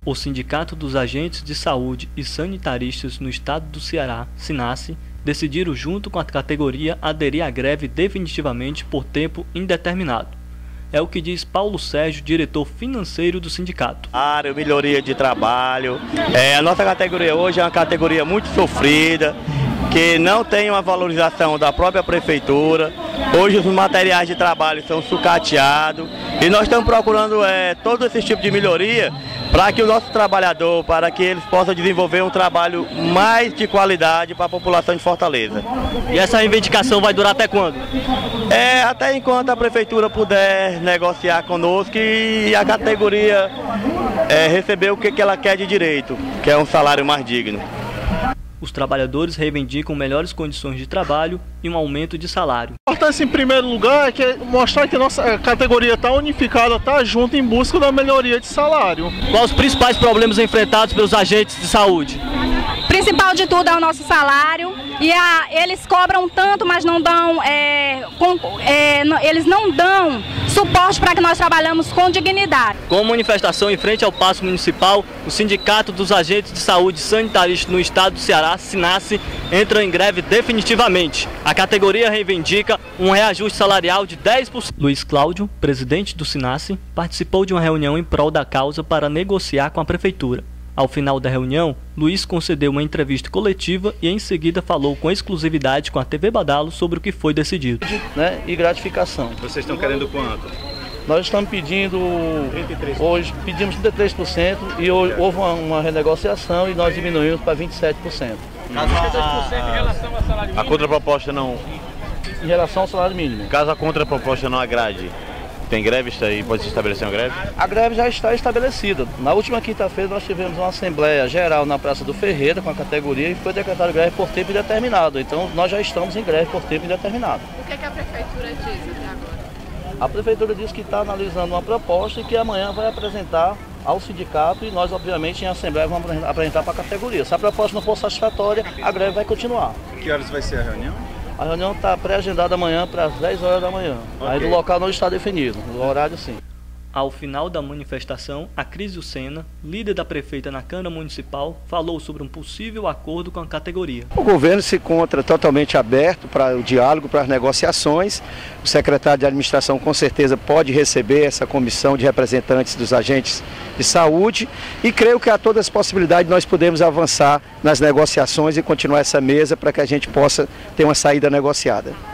O Sindicato dos Agentes de Saúde e Sanitaristas no Estado do Ceará, SINASSE, decidiram junto com a categoria aderir à greve definitivamente por tempo indeterminado. É o que diz Paulo Sérgio, diretor financeiro do sindicato. Melhoria de trabalho. A nossa categoria hoje é uma categoria muito sofrida, que não tem uma valorização da própria prefeitura. Hoje os materiais de trabalho são sucateados e nós estamos procurando todo esse tipo de melhoria para que o nosso trabalhador, para que eles possam desenvolver um trabalho mais de qualidade para a população de Fortaleza. E essa reivindicação vai durar até quando? Até enquanto a prefeitura puder negociar conosco e a categoria receber o que ela quer de direito, que é um salário mais digno. Os trabalhadores reivindicam melhores condições de trabalho e um aumento de salário. A importância, em primeiro lugar, é que mostrar que a nossa categoria está unificada, está junto em busca da melhoria de salário. Quais os principais problemas enfrentados pelos agentes de saúde? O principal de tudo é o nosso salário. E eles cobram tanto, mas não dão, eles não dão suporte para que nós trabalhamos com dignidade. Com manifestação em frente ao Paço Municipal, o Sindicato dos Agentes de Saúde Sanitaristas no Estado do Ceará, SINASSE, entra em greve definitivamente. A categoria reivindica um reajuste salarial de 10%. Luiz Cláudio, presidente do SINASSE, participou de uma reunião em prol da causa para negociar com a prefeitura. Ao final da reunião, Luiz concedeu uma entrevista coletiva e em seguida falou com exclusividade com a TV Badalo sobre o que foi decidido. E gratificação. Vocês estão querendo quanto? Nós estamos pedindo, hoje pedimos 33% e houve uma renegociação e nós diminuímos para 27%. A contraproposta não... Em relação ao salário mínimo. Caso a contraproposta não agrade, tem greve aí? Pode se estabelecer uma greve? A greve já está estabelecida. Na última quinta-feira nós tivemos uma assembleia geral na Praça do Ferreira com a categoria e foi decretada greve por tempo indeterminado. Então nós já estamos em greve por tempo indeterminado. O que a prefeitura diz até agora? A prefeitura diz que está analisando uma proposta e que amanhã vai apresentar ao sindicato e nós, obviamente, em assembleia vamos apresentar para a categoria. Se a proposta não for satisfatória, a greve vai continuar. Que horas vai ser a reunião? A reunião está pré-agendada amanhã para as 10 horas da manhã. Okay. Aí o local não está definido, o horário sim. Ao final da manifestação, a Cris Lucena, líder da prefeita na Câmara Municipal, falou sobre um possível acordo com a categoria. O governo se encontra totalmente aberto para o diálogo, para as negociações. O secretário de administração com certeza pode receber essa comissão de representantes dos agentes de saúde e creio que há todas as possibilidades de nós podermos avançar nas negociações e continuar essa mesa para que a gente possa ter uma saída negociada.